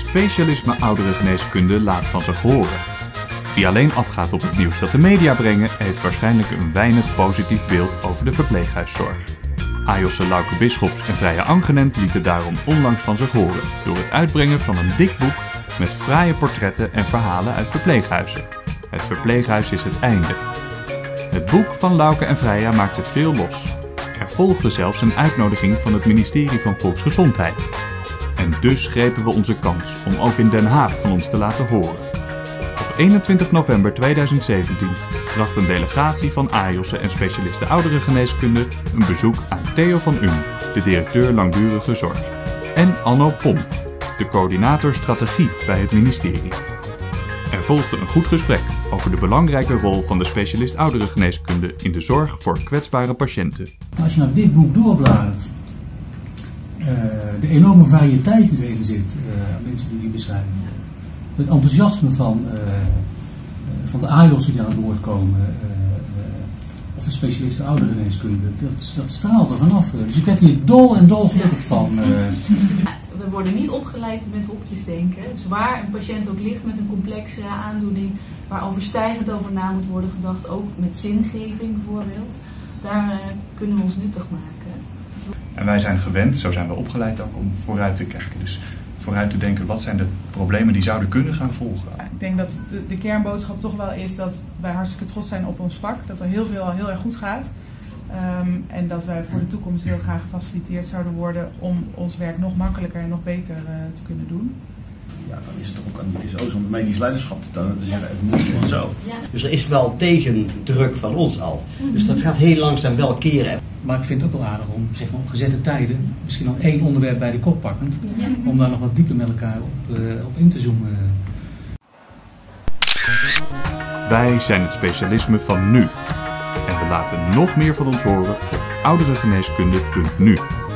specialisme ouderengeneeskunde laat van zich horen. Wie alleen afgaat op het nieuws dat de media brengen, heeft waarschijnlijk een weinig positief beeld over de verpleeghuiszorg. AJOS Lauke Bischops en Vrije Angenent lieten daarom onlangs van zich horen door het uitbrengen van een dik boek met fraaie portretten en verhalen uit verpleeghuizen. Het verpleeghuis is het einde. Het boek van Lauke en Vrije maakte veel los. Er volgde zelfs een uitnodiging van het ministerie van Volksgezondheid. En dus grepen we onze kans om ook in Den Haag van ons te laten horen. Op 21 november 2017 bracht een delegatie van AJOS en specialisten ouderengeneeskunde een bezoek aan Theo van Uhm, de directeur langdurige zorg, en Anno Pomp, de coördinator strategie bij het ministerie. Er volgde een goed gesprek over de belangrijke rol van de specialist ouderengeneeskunde in de zorg voor kwetsbare patiënten. Als je nou dit boek doorbladert, de enorme variëteit die erin zit, mensen die beschrijven, het enthousiasme van de AJOS die aan het woord komen, of de specialisten ouderengeneeskunde, dat straalt er vanaf. Dus ik werd hier dol en dol gelukkig van. We worden niet opgeleid met hokjesdenken. Dus waar een patiënt ook ligt met een complexe aandoening, waar overstijgend over na moet worden gedacht, ook met zingeving bijvoorbeeld, daar kunnen we ons nuttig maken. En wij zijn gewend, zo zijn we opgeleid ook, om vooruit te kijken. Dus vooruit te denken, wat zijn de problemen die zouden kunnen gaan volgen? Ik denk dat de kernboodschap toch wel is dat wij hartstikke trots zijn op ons vak. Dat er heel veel al heel erg goed gaat. En dat wij voor de toekomst heel graag gefaciliteerd zouden worden om ons werk nog makkelijker en nog beter te kunnen doen. Ja, dan is het toch ook aan de DSO's om medisch leiderschap te tonen. Te zeggen, het moet gewoon zo. Ja. Dus er is wel tegendruk van ons al. Dus dat gaat heel langzaam wel keren. Maar ik vind het ook wel aardig om, zeg maar, op gezette tijden, misschien nog één onderwerp bij de kop pakkend, om daar nog wat dieper met elkaar op in te zoomen. Wij zijn het specialisme van nu. En we laten nog meer van ons horen op ouderengeneeskunde.nu.